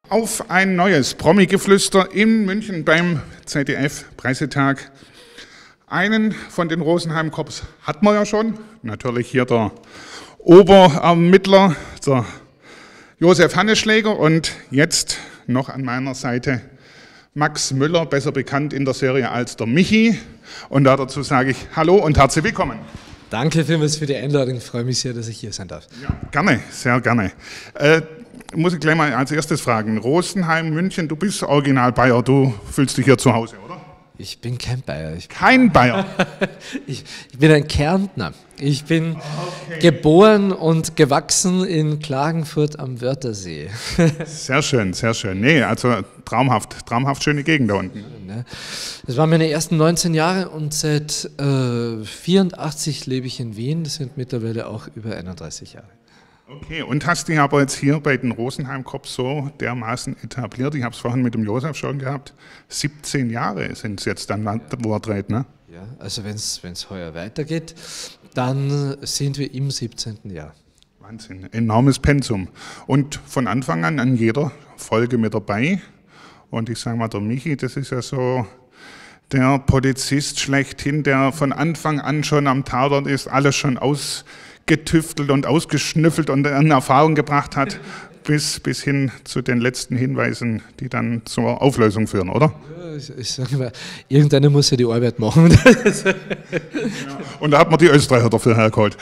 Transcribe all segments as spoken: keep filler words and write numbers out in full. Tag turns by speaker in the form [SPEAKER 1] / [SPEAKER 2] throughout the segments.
[SPEAKER 1] Auf ein neues Promi-Geflüster in München beim Z D F-Pressetag. Einen von den Rosenheim-Cops hat man ja schon, natürlich hier der Oberermittler, der Josef Hanneschläger, und jetzt noch an meiner Seite Max Müller, besser bekannt in der Serie als der Michi. Und dazu sage ich Hallo und herzlich willkommen.
[SPEAKER 2] Danke vielmals für die Einladung, ich freue mich sehr, dass ich hier sein darf.
[SPEAKER 1] Ja, gerne, sehr gerne. Äh, muss ich gleich mal als erstes fragen, Rosenheim, München, du bist Original Bayer, du fühlst dich hier zu Hause, oder?
[SPEAKER 2] Ich bin kein Bayer. Ich
[SPEAKER 1] kein Bayer?
[SPEAKER 2] ich, ich bin ein Kärntner. Ich bin okay. geboren und gewachsen in Klagenfurt am Wörthersee.
[SPEAKER 1] Sehr schön, sehr schön. Nee, also traumhaft, traumhaft schöne Gegend da unten.
[SPEAKER 2] Das waren meine ersten neunzehn Jahre und seit äh, vierundachtzig lebe ich in Wien. Das sind mittlerweile auch über einunddreißig Jahre.
[SPEAKER 1] Okay, und hast dich aber jetzt hier bei den Rosenheim-Cops so dermaßen etabliert, ich habe es vorhin mit dem Josef schon gehabt, siebzehn Jahre sind es jetzt dann, wo er dreht, ne?
[SPEAKER 2] Ja, also wenn es heuer weitergeht, dann sind wir im siebzehnten Jahr.
[SPEAKER 1] Wahnsinn, enormes Pensum. Und von Anfang an an jeder Folge mit dabei. Und ich sage mal, der Michi, das ist ja so der Polizist schlechthin, der von Anfang an schon am Tatort ist, alles schon ausgetüftelt und ausgeschnüffelt und in Erfahrung gebracht hat, bis, bis hin zu den letzten Hinweisen, die dann zur Auflösung führen, oder?
[SPEAKER 2] Ja, ich, ich sage mal, irgendeiner muss ja die Arbeit machen.
[SPEAKER 1] Ja. Und da hat man die Österreicher dafür hergeholt.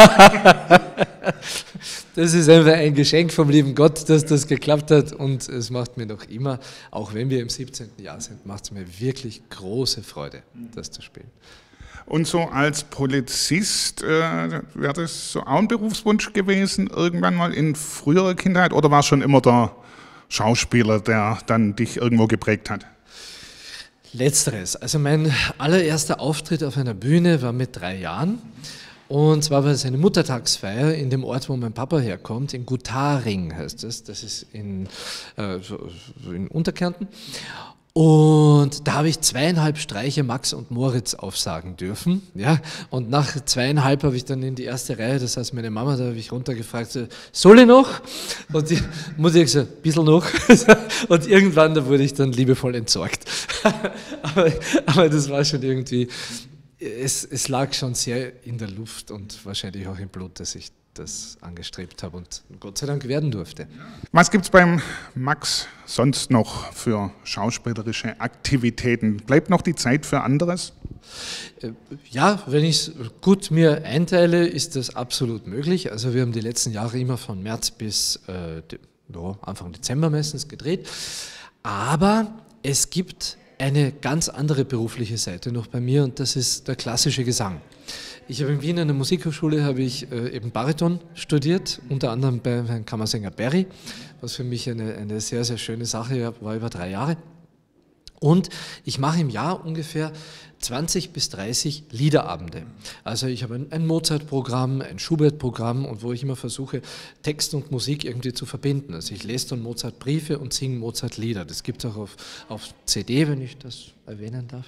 [SPEAKER 2] Das ist einfach ein Geschenk vom lieben Gott, dass das geklappt hat, und es macht mir noch immer, auch wenn wir im siebzehnten Jahr sind, macht es mir wirklich große Freude, das zu spielen.
[SPEAKER 1] Und so als Polizist, äh, wäre das so auch ein Berufswunsch gewesen, irgendwann mal in früherer Kindheit, oder war es schon immer der Schauspieler, der dann dich irgendwo geprägt hat?
[SPEAKER 2] Letzteres. Also mein allererster Auftritt auf einer Bühne war mit drei Jahren. Und zwar war es eine Muttertagsfeier in dem Ort, wo mein Papa herkommt, in Gutaring heißt das, das ist in, äh, in Unterkärnten. Und da habe ich zweieinhalb Streiche Max und Moritz aufsagen dürfen. Ja? Und nach zweieinhalb habe ich dann in die erste Reihe, das heißt meine Mama, da habe ich runtergefragt, so, soll ich noch? Und die Mutter gesagt, ein bisschen noch. Und irgendwann, da wurde ich dann liebevoll entsorgt. aber, aber das war schon irgendwie, es, es lag schon sehr in der Luft und wahrscheinlich auch im Blut, dass ich das angestrebt habe und Gott sei Dank werden durfte.
[SPEAKER 1] Was gibt es beim Max sonst noch für schauspielerische Aktivitäten? Bleibt noch die Zeit für anderes?
[SPEAKER 2] Ja, wenn ich es gut mir einteile, ist das absolut möglich. Also wir haben die letzten Jahre immer von März bis äh, ja, Anfang Dezember meistens gedreht. Aber es gibt eine ganz andere berufliche Seite noch bei mir, und das ist der klassische Gesang. Ich habe in Wien an der Musikhochschule habe ich äh, eben Bariton studiert, unter anderem bei Herrn Kammersänger Berry, was für mich eine, eine sehr, sehr schöne Sache war, über drei Jahre. Und ich mache im Jahr ungefähr zwanzig bis dreißig Liederabende. Also ich habe ein, ein Mozart-Programm, ein Schubert-Programm, und wo ich immer versuche, Text und Musik irgendwie zu verbinden. Also ich lese dann Mozart-Briefe und singe Mozart-Lieder. Das gibt es auch auf, auf C D, wenn ich das erwähnen darf.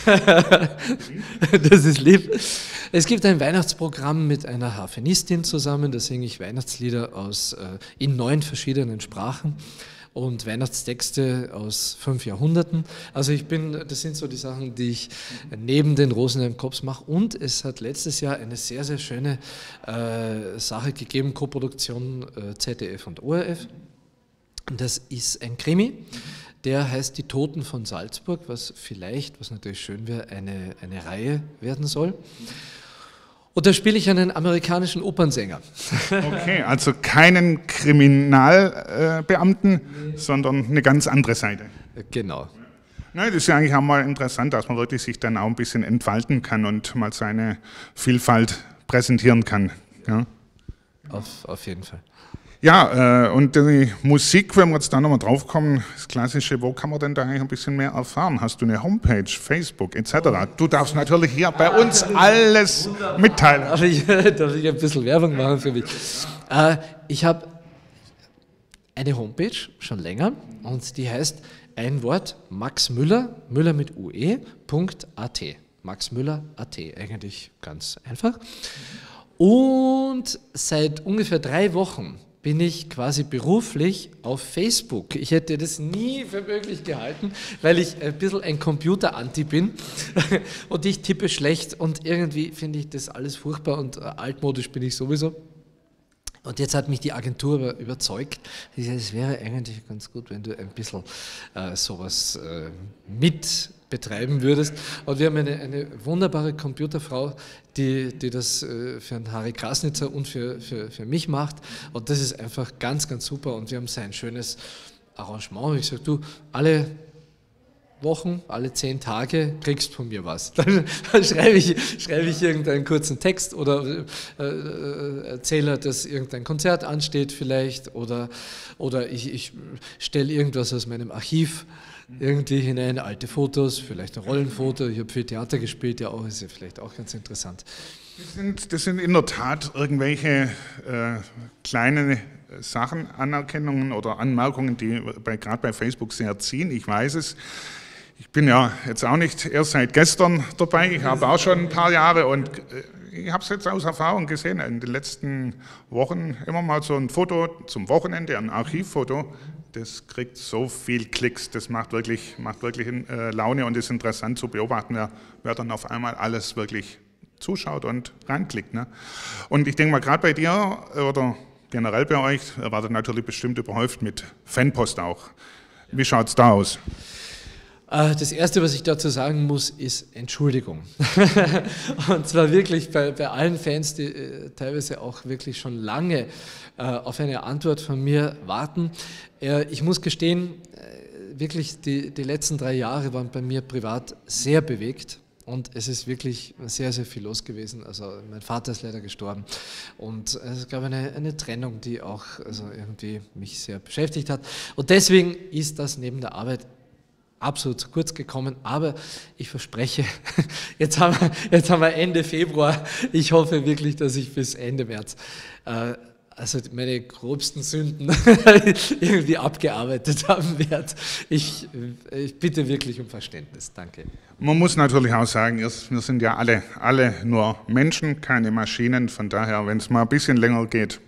[SPEAKER 2] Das ist lieb. Es gibt ein Weihnachtsprogramm mit einer Harfenistin zusammen, da singe ich Weihnachtslieder aus, äh, in neun verschiedenen Sprachen und Weihnachtstexte aus fünf Jahrhunderten. Also ich bin, das sind so die Sachen, die ich neben den Rosenheim-Cops mache. Und es hat letztes Jahr eine sehr, sehr schöne äh, Sache gegeben, Koproduktion äh, Z D F und O R F. Das ist ein Krimi, der heißt Die Toten von Salzburg, was vielleicht, was natürlich schön wäre, eine, eine Reihe werden soll. Und da spiele ich einen amerikanischen Opernsänger.
[SPEAKER 1] Okay, also keinen Kriminalbeamten, nee, sondern eine ganz andere Seite.
[SPEAKER 2] Genau.
[SPEAKER 1] Na, das ist ja eigentlich auch mal interessant, dass man wirklich sich dann auch ein bisschen entfalten kann und mal seine Vielfalt präsentieren kann. Ja,
[SPEAKER 2] auf, auf jeden Fall.
[SPEAKER 1] Ja, äh, und die Musik, wenn wir jetzt da nochmal drauf kommen, das Klassische, wo kann man denn da eigentlich ein bisschen mehr erfahren? Hast du eine Homepage, Facebook et cetera? Du darfst natürlich hier bei uns alles mitteilen.
[SPEAKER 2] Darf ich, darf ich ein bisschen Werbung machen für mich? Äh, ich habe eine Homepage, schon länger, und die heißt ein Wort, Max Müller, Müller mit U E, .at. Max Müller Punkt at, eigentlich ganz einfach. Und seit ungefähr drei Wochen bin ich quasi beruflich auf Facebook. Ich hätte das nie für möglich gehalten, weil ich ein bisschen ein Computer-Anti bin und ich tippe schlecht und irgendwie finde ich das alles furchtbar und altmodisch bin ich sowieso. Und jetzt hat mich die Agentur überzeugt, es wäre eigentlich ganz gut, wenn du ein bisschen äh, sowas äh, mit betreiben würdest. Und wir haben eine, eine wunderbare Computerfrau, die, die das äh, für einen Harry Krasnitzer und für, für, für mich macht. Und das ist einfach ganz, ganz super. Und wir haben so ein schönes Arrangement. Ich sage, du, alle Wochen, alle zehn Tage kriegst von mir was. Dann, dann schreibe, ich, schreibe ich irgendeinen kurzen Text oder äh, äh, erzähle, dass irgendein Konzert ansteht vielleicht oder, oder ich, ich stelle irgendwas aus meinem Archiv irgendwie hinein, alte Fotos, vielleicht ein Rollenfoto. Ich habe viel Theater gespielt, ja auch, ist ja vielleicht auch ganz interessant.
[SPEAKER 1] Das sind, das sind in der Tat irgendwelche äh, kleine Sachen, Anerkennungen oder Anmerkungen, die bei, gerade bei Facebook sehr ziehen. Ich weiß es. Ich bin ja jetzt auch nicht erst seit gestern dabei, ich habe auch schon ein paar Jahre und ich habe es jetzt aus Erfahrung gesehen, in den letzten Wochen immer mal so ein Foto zum Wochenende, ein Archivfoto, das kriegt so viel Klicks, das macht wirklich, macht wirklich Laune und ist interessant zu beobachten, wer, wer dann auf einmal alles wirklich zuschaut und ranklickt. Ne? Und ich denke mal, gerade bei dir oder generell bei euch, ihr werdet natürlich bestimmt überhäuft mit Fanpost auch. Wie schaut es da aus?
[SPEAKER 2] Das Erste, was ich dazu sagen muss, ist Entschuldigung. Und zwar wirklich bei, bei allen Fans, die äh, teilweise auch wirklich schon lange äh, auf eine Antwort von mir warten. Äh, ich muss gestehen, äh, wirklich die, die letzten drei Jahre waren bei mir privat sehr bewegt. Und es ist wirklich sehr, sehr viel los gewesen. Also mein Vater ist leider gestorben und es gab eine, eine Trennung, die auch also irgendwie mich sehr beschäftigt hat. Und deswegen ist das neben der Arbeit absolut zu kurz gekommen, aber ich verspreche, jetzt haben wir, jetzt haben wir Ende Februar, ich hoffe wirklich, dass ich bis Ende März äh, also meine gröbsten Sünden irgendwie abgearbeitet haben werde. Ich, ich bitte wirklich um Verständnis, danke.
[SPEAKER 1] Man muss natürlich auch sagen, wir sind ja alle, alle nur Menschen, keine Maschinen, von daher, wenn es mal ein bisschen länger geht,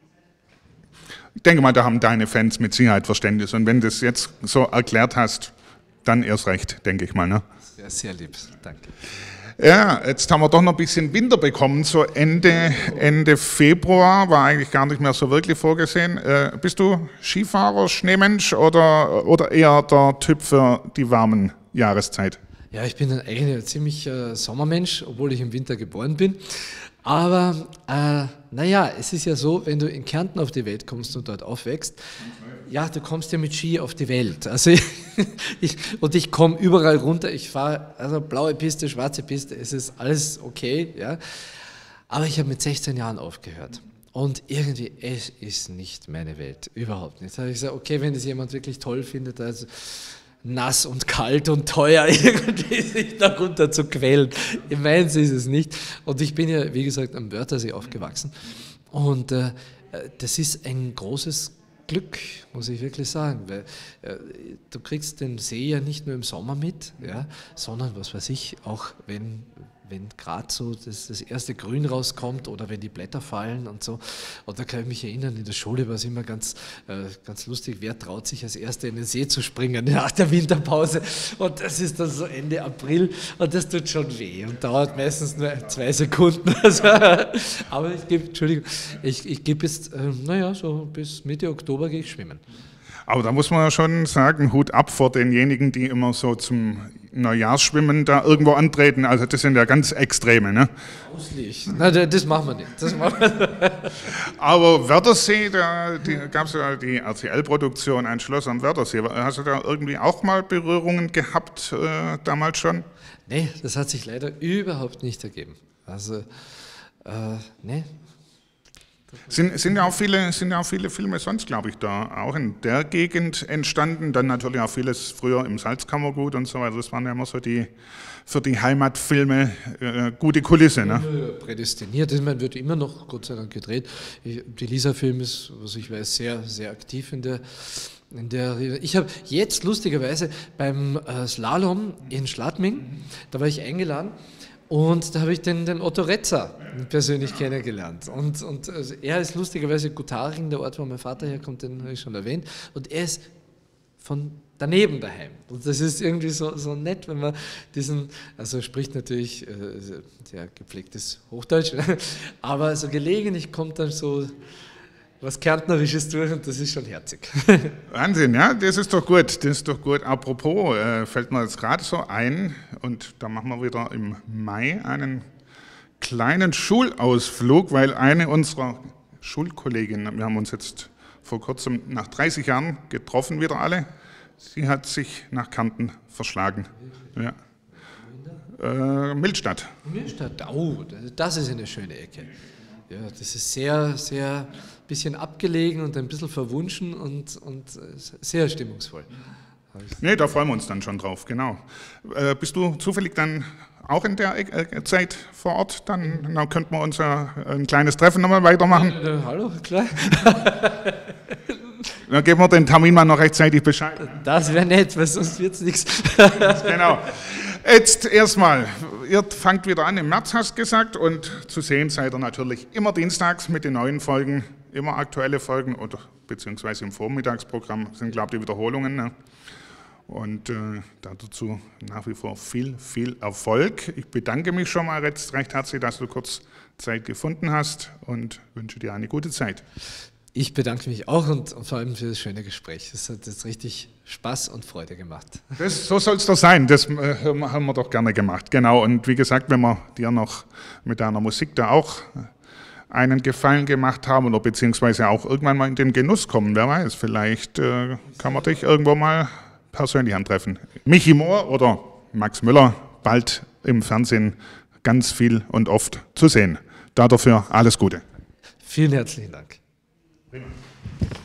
[SPEAKER 1] ich denke mal, da haben deine Fans mit Sicherheit Verständnis und wenn du das jetzt so erklärt hast, dann erst recht, denke ich mal. Ne?
[SPEAKER 2] Das wäre sehr lieb, danke.
[SPEAKER 1] Ja, jetzt haben wir doch noch ein bisschen Winter bekommen, so Ende, Ende Februar, war eigentlich gar nicht mehr so wirklich vorgesehen. Äh, bist du Skifahrer, Schneemensch oder, oder eher der Typ für die warmen Jahreszeit?
[SPEAKER 2] Ja, ich bin eigentlich ein ziemlich äh, Sommermensch, obwohl ich im Winter geboren bin. Aber äh, naja, es ist ja so, wenn du in Kärnten auf die Welt kommst und dort aufwächst, ja, du kommst ja mit Ski auf die Welt. Also ich, ich, und ich komme überall runter, ich fahre, also blaue Piste, schwarze Piste, es ist alles okay, ja. Aber ich habe mit sechzehn Jahren aufgehört. Und irgendwie, es ist nicht meine Welt, überhaupt nicht. Da habe ich gesagt, okay, wenn das jemand wirklich toll findet, also nass und kalt und teuer, irgendwie sich darunter zu quälen. Meins ist es nicht. Und ich bin ja, wie gesagt, am Wörthersee aufgewachsen. Und äh, das ist ein großes Glück, muss ich wirklich sagen, weil äh, du kriegst den See ja nicht nur im Sommer mit, ja, sondern, was weiß ich, auch wenn, wenn gerade so das, das erste Grün rauskommt oder wenn die Blätter fallen und so. Und da kann ich mich erinnern, in der Schule war es immer ganz, äh, ganz lustig, wer traut sich als Erster in den See zu springen nach der Winterpause. Und das ist dann so Ende April und das tut schon weh und dauert meistens nur zwei Sekunden. Also, aber ich gebe, Entschuldigung, ich, ich gebe jetzt, äh, naja, so bis Mitte Oktober gehe ich schwimmen.
[SPEAKER 1] Aber da muss man ja schon sagen, Hut ab vor denjenigen, die immer so zum Neujahrsschwimmen da irgendwo antreten. Also das sind ja ganz Extreme, ne?
[SPEAKER 2] Auslich. Nein, das machen wir nicht. Das machen wir nicht.
[SPEAKER 1] Aber Wörthersee, da gab es ja die R T L-Produktion Ein Schloss am Wörthersee. Hast du da irgendwie auch mal Berührungen gehabt, äh, damals schon?
[SPEAKER 2] Nee, das hat sich leider überhaupt nicht ergeben. Also, äh, nee.
[SPEAKER 1] Sind, sind, ja auch viele, sind ja auch viele Filme sonst, glaube ich, da auch in der Gegend entstanden. Dann natürlich auch vieles früher im Salzkammergut und so weiter. Das waren ja immer so die, für die Heimatfilme äh, gute Kulisse. Ne?
[SPEAKER 2] Prädestiniert. Ich meine, wird immer noch, Gott sei Dank, gedreht. Ich, die Lisa-Film ist, was ich weiß, sehr, sehr aktiv in der... In der, ich habe jetzt lustigerweise beim äh, Slalom in Schladming, da war ich eingeladen. Und da habe ich den, den Otto Retzer persönlich kennengelernt. Und, und also er ist lustigerweise Gutaring, der Ort, wo mein Vater herkommt, den habe ich schon erwähnt. Und er ist von daneben daheim. Und das ist irgendwie so, so nett, wenn man diesen, also er spricht natürlich äh, sehr gepflegtes Hochdeutsch, aber so gelegentlich kommt dann so was Kärntnerisches durch und das ist schon herzig.
[SPEAKER 1] Wahnsinn, ja, das ist doch gut, das ist doch gut. Apropos, äh, fällt mir jetzt gerade so ein, und da machen wir wieder im Mai einen kleinen Schulausflug, weil eine unserer Schulkolleginnen, wir haben uns jetzt vor kurzem nach dreißig Jahren getroffen, wieder alle, sie hat sich nach Kärnten verschlagen. Ja. Äh, Millstatt.
[SPEAKER 2] Millstatt, oh, das ist eine schöne Ecke. Ja, das ist sehr, sehr bisschen abgelegen und ein bisschen verwunschen und, und sehr stimmungsvoll.
[SPEAKER 1] Nee, da freuen wir uns dann schon drauf, genau. Äh, bist du zufällig dann auch in der äh, Zeit vor Ort? Dann, dann könnten wir uns ja ein kleines Treffen nochmal weitermachen.
[SPEAKER 2] Ja, äh, hallo, klar.
[SPEAKER 1] Dann geben wir den Termin mal noch rechtzeitig Bescheid.
[SPEAKER 2] Das wäre nett, weil sonst wird es nichts.
[SPEAKER 1] Genau. Jetzt erstmal, ihr fangt wieder an im März, hast du gesagt, und zu sehen seid ihr natürlich immer dienstags mit den neuen Folgen, immer aktuelle Folgen, oder beziehungsweise im Vormittagsprogramm sind, glaube ich, die Wiederholungen. Ne? Und äh, dazu nach wie vor viel, viel Erfolg. Ich bedanke mich schon mal jetzt recht herzlich, dass du kurz Zeit gefunden hast und wünsche dir eine gute Zeit.
[SPEAKER 2] Ich bedanke mich auch und, und vor allem für das schöne Gespräch. Es hat jetzt richtig Spaß und Freude gemacht.
[SPEAKER 1] Das, so soll es doch sein, das äh, haben wir doch gerne gemacht. Genau, und wie gesagt, wenn wir dir noch mit deiner Musik da auch einen Gefallen gemacht haben oder beziehungsweise auch irgendwann mal in den Genuss kommen, wer weiß, vielleicht äh, kann man dich irgendwo mal persönlich antreffen. Michi Mohr oder Max Müller, bald im Fernsehen ganz viel und oft zu sehen. Dafür alles Gute.
[SPEAKER 2] Vielen herzlichen Dank.
[SPEAKER 1] Prima.